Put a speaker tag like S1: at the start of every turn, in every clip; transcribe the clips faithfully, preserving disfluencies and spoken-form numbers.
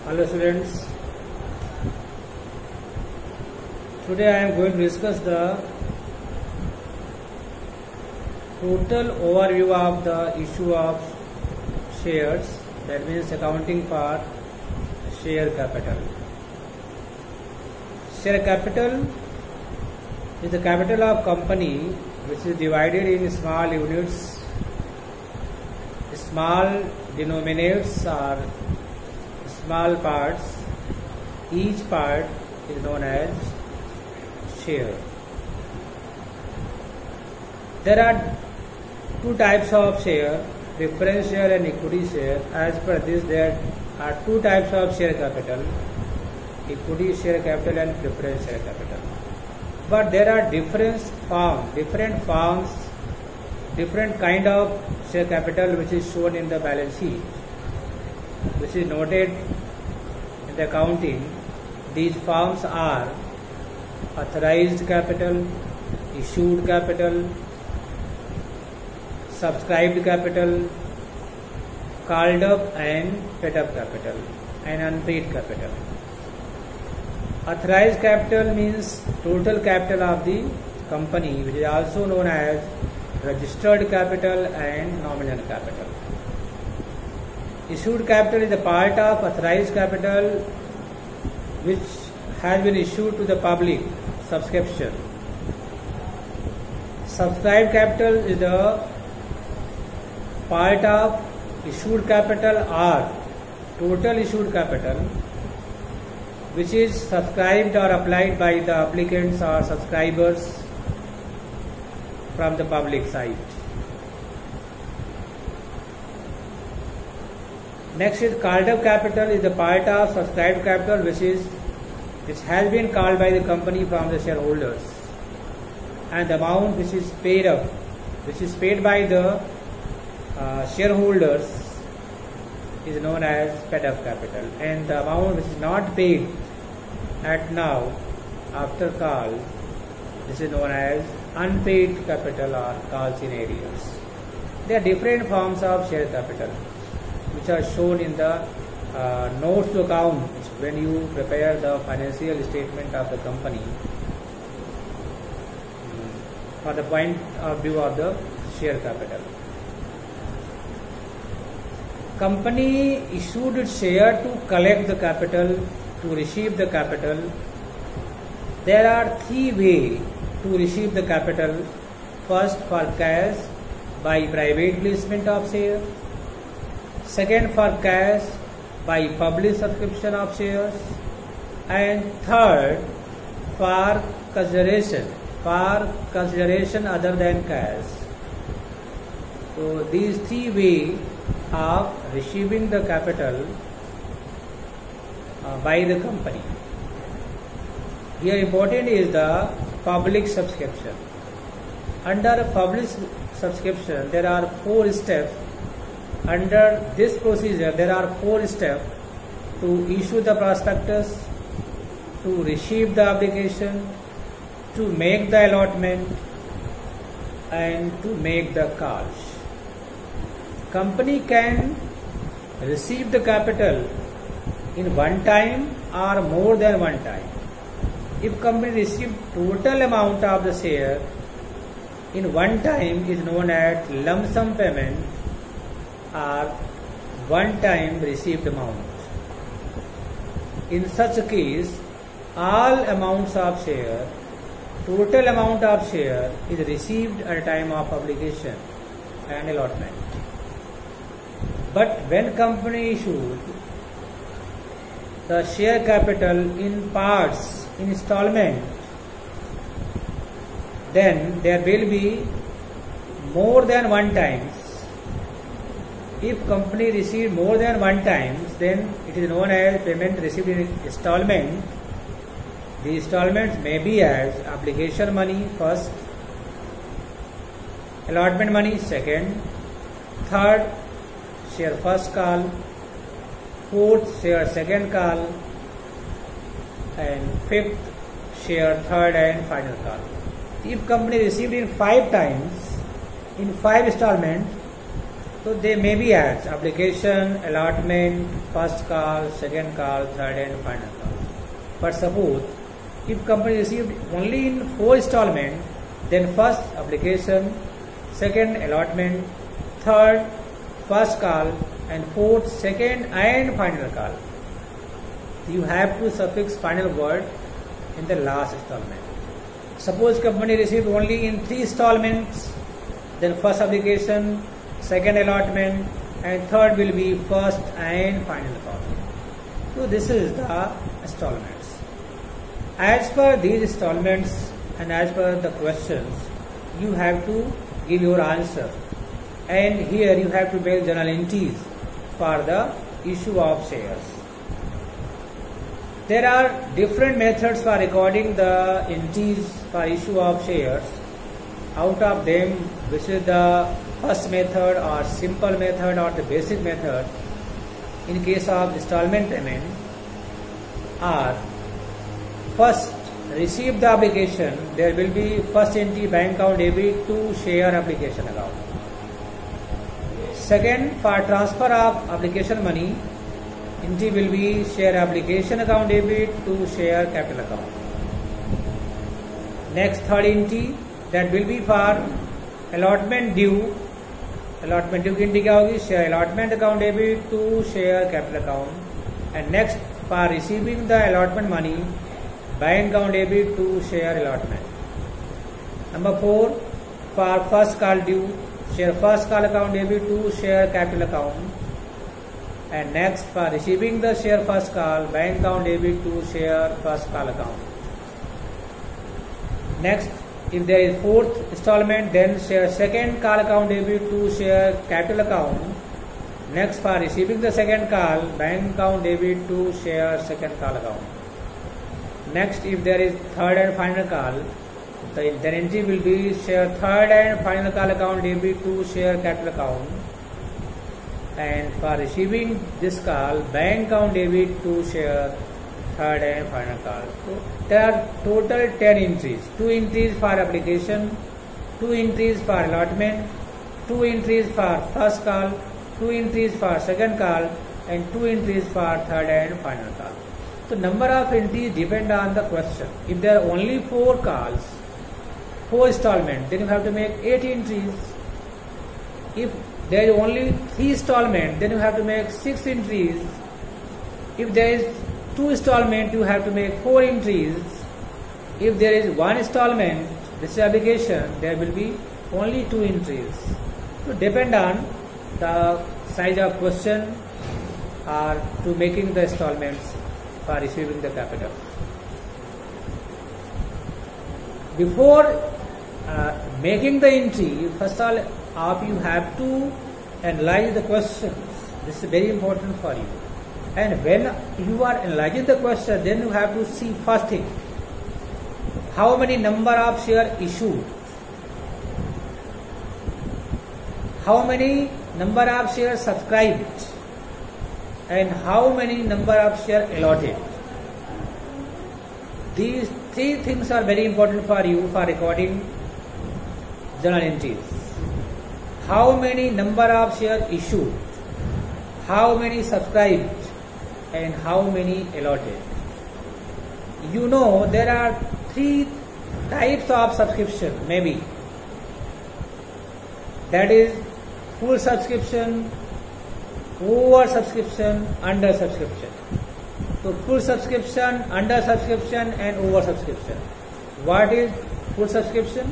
S1: Hello students, today I am going to discuss the total overview of the issue of shares, that means accounting for share capital. Share capital is the capital of company which is divided in small units, small denominators or small parts. Each part is known as share. There are two types of share, preference share and equity share. As per this, there are two types of share capital, equity share capital and preference share capital. But there are different forms, different forms, different kind of share capital which is shown in the balance sheet, which is noted in the accounting. These forms are authorized capital, issued capital, subscribed capital, called up and paid up capital, and unpaid capital. Authorized capital means total capital of the company, which is also known as registered capital and nominal capital. Issued capital is a part of authorized capital which has been issued to the public subscription. Subscribed capital is the part of issued capital or total issued capital which is subscribed or applied by the applicants or subscribers from the public side. Next is called up capital, is the part of subscribed capital which is which has been called by the company from the shareholders, and the amount which is paid up, which is paid by the uh, shareholders, is known as paid up capital, and the amount which is not paid at now after call, this is known as unpaid capital or call scenarios. There are different forms of share capital which are shown in the uh, notes to account when you prepare the financial statement of the company for the point of view of the share capital. Company issued its share to collect the capital, to receive the capital. There are three ways to receive the capital. First, for cash by private placement of share. Second, for cash by public subscription of shares. And third, for consideration, for consideration other than cash. So these three ways of receiving the capital uh, by the company. Here important is the public subscription. Under public subscription, there are four steps. Under this procedure, there are four steps: to issue the prospectus, to receive the application, to make the allotment, and to make the calls. Company can receive the capital in one time or more than one time. If company receives total amount of the share in one time, is known as lump sum payment or one time received amount. In such a case, all amounts of share, total amount of share is received at a time of publication and allotment. But when company issued the share capital in parts, in installment, then there will be more than one times. If company received more than one times, then it is known as payment received in installment. The installments may be as application money first, allotment money second, third share first call, fourth share second call, and fifth share third and final call. If company received in five times, in five installments, So they may be as application, allotment, first call, second call, third and final call. But suppose if company received only in four installment, then first application, second allotment, third first call and fourth second and final call. You have to suffix final word in the last installment. Suppose company received only in three installments, then first application, second allotment and third will be first and final call. So this is the installments. As per these installments and as per the questions, you have to give your answer, and here you have to make journal entries for the issue of shares. There are different methods for recording the entries for issue of shares. Out of them, which is the first method or simple method or the basic method in case of installment payment, are first receive the application, there will be first entry bank account debit to share application account. Second, for transfer of application money, entry will be share application account debit to share capital account. Next, third entry that will be for allotment due. Allotment due की entry क्या होगी? Share allotment account debit to share capital account. And next, for receiving the allotment money, bank account debit to share allotment. Number four, for first call due, share first call account debit to share capital account. And next, for receiving the share first call, bank account debit to share first call account. Next, if there is fourth installment, then share second call account debit to share capital account. Next, for receiving the second call, bank account debit to share second call account. Next, if there is third and final call, the entry will be share third and final call account debit to share capital account. And for receiving this call, bank account debit to share third and final call. So there are total ten entries. Two entries for application, two entries for allotment, two entries for first call, two entries for second call, and two entries for third and final call. So number of entries depend on the question. If there are only four calls, four installment, then you have to make eight entries. If there is only three installment, then you have to make six entries. If there is two installment, you have to make four entries. If there is one installment, this is application, there will be only two entries. So depend on the size of question or to making the installments for receiving the capital. Before uh, making the entry, first of all, you have to analyze the questions. This is very important for you. And when you are analyzing the question, then you have to see first thing, how many number of share issued, how many number of shares subscribed, and how many number of shares allotted. These three things are very important for you for recording journal entries. How many number of shares issued, how many subscribed, and how many allotted. You know there are three types of subscription maybe. That is full subscription, over subscription, under subscription. So full subscription, under subscription and over subscription. What is full subscription?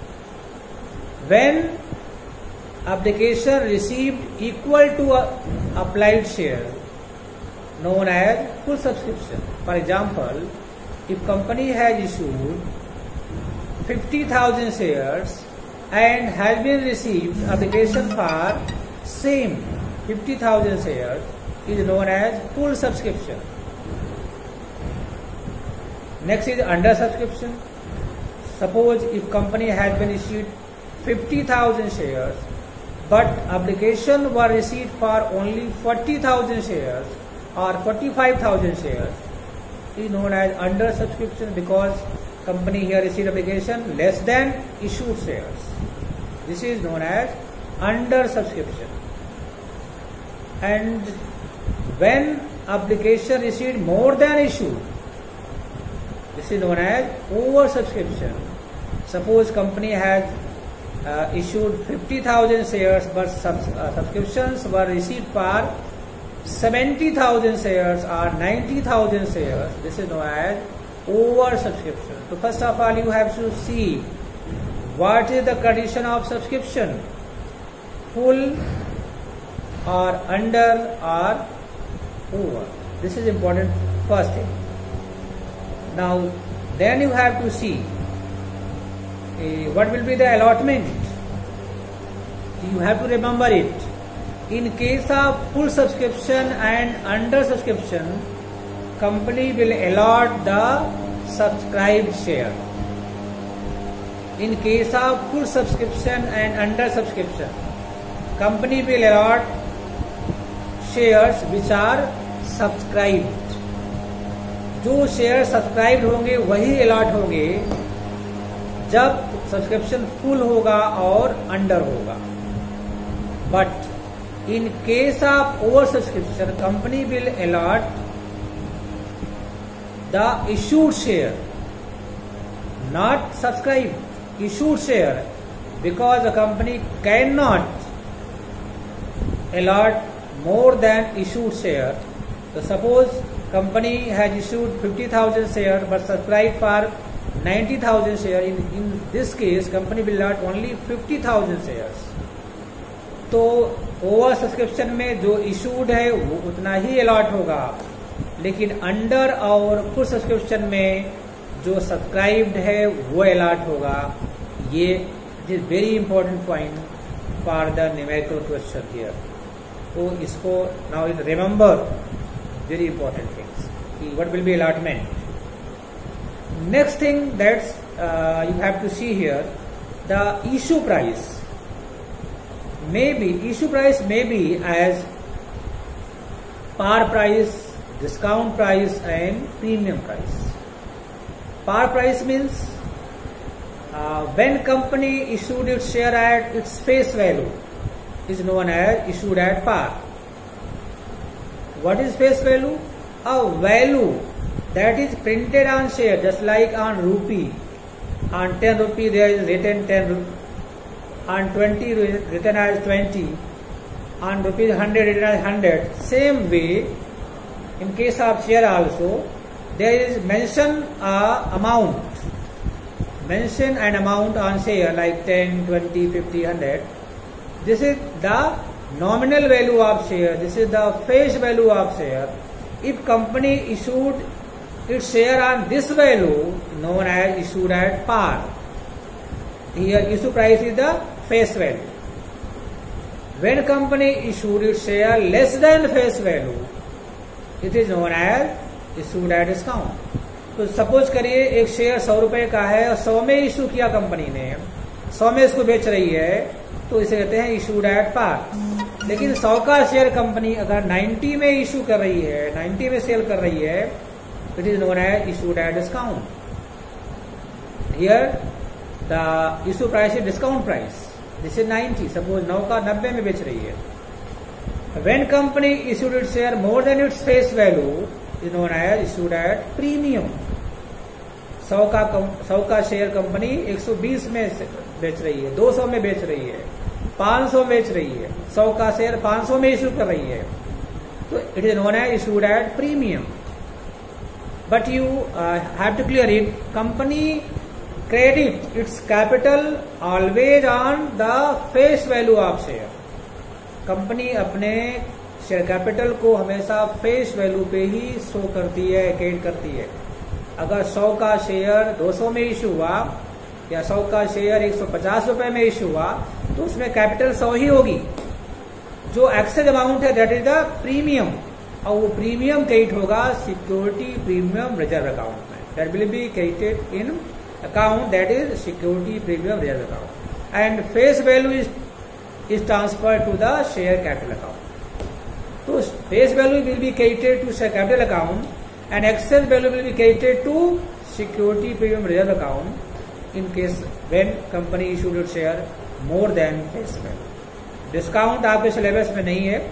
S1: When application received equal to a applied share, known as full subscription. For example, if company has issued fifty thousand shares and has been received application for same fifty thousand shares, is known as full subscription. Next is under subscription. Suppose if company has been issued fifty thousand shares, but application were received for only forty thousand shares or forty-five thousand shares, is known as under subscription, because company here received application less than issued shares. This is known as under subscription. and when application received more than issue, this is known as oversubscription. Suppose company has uh, issued fifty thousand shares, but subs uh, subscriptions were received for seventy thousand shares or ninety thousand shares. This is known as oversubscription. So first of all, you have to see what is the condition of subscription: full or under or over. This is important first thing. Now then you have to see uh, what will be the allotment. You have to remember it. In case of full subscription and under subscription, company will allot the subscribed share. In case of full subscription and under subscription, company will allot shares which are subscribed. जो share subscribe होंगे वही allot होंगे जब subscription full होगा और under होगा. But in case of over subscription, company will allot the issued share, not subscribe, issued share, because the company can not allot more than issued share. So suppose company has issued fifty thousand share but subscribed for ninety thousand share. In, in this case, company will allot only fifty thousand shares. तो over subscription में जो issued है वो उतना ही allot होगा, लेकिन under और full subscription में जो सब्सक्राइब्ड है वो अलॉट होगा. ये is very important point for the numerical question here. तो इसको now remember very important things. What will be allotment. Next thing that's you have to see here the issue price. May be issue price may be as par price, discount price and premium price. Par price means when company issued its share at its face value is known as issued at par. What is face value? A value that is printed on share, just like on rupee. On ten rupee there is written ten rupee. On twenty written as twenty. On rupees hundred written as hundred. Same way, in case of share also, there is mention a amount. Mention an amount on share like ten, twenty, fifty, one hundred. This is the nominal value of share. This is the face value of share. If company issued its share on this value, known as issued at par. Here issue price is the face value. When company issued its share less than face value, it is known as issued at discount. तो suppose करिए एक share सौ रुपए का है और सौ में इशू किया कंपनी ने, सौ में इसको बेच रही है, तो इसे कहते हैं इशूड एट पार. लेकिन सौ का शेयर कंपनी अगर नब्बे में इशू कर रही है, नब्बे में सेल कर रही है, it is known as issued at discount. Here the issue price is discount price. This is ninety. Suppose नौ का नब्बे में बेच रही है. When company issued its share more than its face value is known as issued at premium. सौ का सौ का शेयर कंपनी एक सौ बीस में बेच रही है, दो सौ में बेच रही है, पांच सौ बेच रही है, सौ का शेयर पांच सौ में इशू कर रही है, तो it is known as issued at premium. But you have to clear it. Company credit its capital always on the face value of share. Company अपने शेयर कैपिटल को हमेशा फेस वैल्यू पे ही शो करती है, क्रेडिट करती है. अगर सौ का शेयर दो सौ में इशू हुआ या सौ का शेयर एक सौ पचास रुपए में इशू हुआ, तो उसमें कैपिटल सौ ही होगी. जो एक्सेस अमाउंट है दैट इज द प्रीमियम, और वो प्रीमियम क्रेडिट होगा सिक्योरिटी प्रीमियम रिजर्व अकाउंट में. That will be credited in account that is security premium reserve account. And face value is is transfer to the share capital account. तो face value will be credited to share capital account and excess value will be credited to security premium reserve account in case when company issued its share more than face value. Discount आपके syllabus में नहीं है,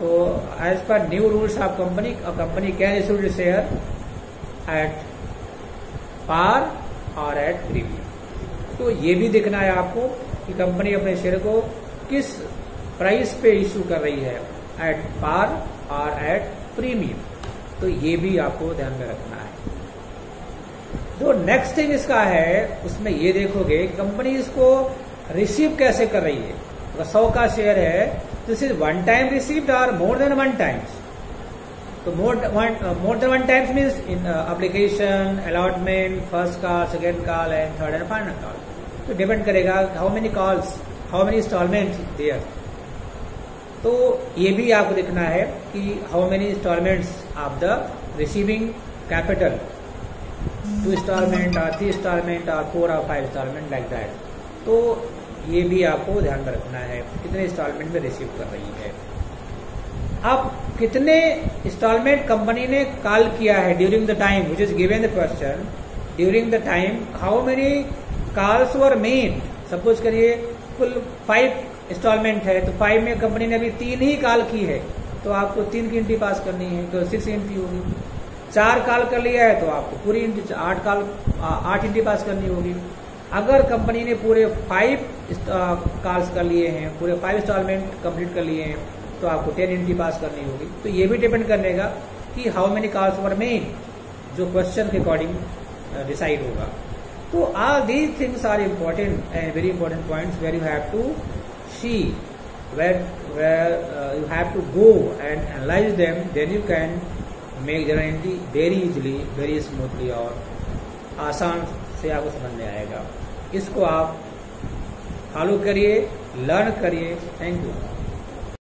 S1: तो as पर new rules of company, company can issue the share at par और at premium. तो ये भी देखना है आपको कि कंपनी अपने शेयर को किस प्राइस पे इशू कर रही है, एट पार और एट प्रीमियम। तो ये भी आपको ध्यान में रखना है। तो नेक्स्ट थिंग इसका है, उसमें ये देखोगे कंपनी इसको रिसीव कैसे कर रही है। अगर सौ का शेयर है, this is one time received और मोर देन वन टाइम्स। तो more more than one times means in application, allotment, first call, second call and third and final call. तो डिपेंड करेगा how many calls, how many installment there. तो ये भी आपको देखना है कि how many installments of the receiving capital, two installment और थ्री इंस्टॉलमेंट और फोर और फाइव इंस्टॉलमेंट लाइक दैट। तो ये भी आपको ध्यान में रखना है कितने इंस्टॉलमेंट में रिसीव कर रही है। अब कितने इंस्टॉलमेंट कंपनी ने कॉल किया है during the time which is given the question, during the time how many calls were made. Suppose करिए कुल फाइव इंस्टॉलमेंट है, तो फाइव में कंपनी ने अभी तीन ही कॉल की है, तो आपको तीन की एंट्री पास करनी है, तो सिक्स एंट्री होगी। चार कॉल कर लिया है तो आपको पूरी एंट्री आठ कॉल आठ एंट्री पास करनी होगी। अगर कंपनी ने पूरे फाइव कॉल्स कर लिए हैं, पूरे फाइव इंस्टॉलमेंट कंप्लीट कर लिए हैं, तो आपको टेन एंट्री पास करनी होगी। तो ये भी डिपेंड करेगा कि how many calls were made, जो क्वेश्चन के अकॉर्डिंग डिसाइड होगा। तो all these things are important and very important points where you have to see, where where uh, you have to go and analyze them, then you can make journal entry very easily, very smoothly और आसान से आपको समझ में आएगा। इसको आप follow करिए, लर्न करिए। Thank you.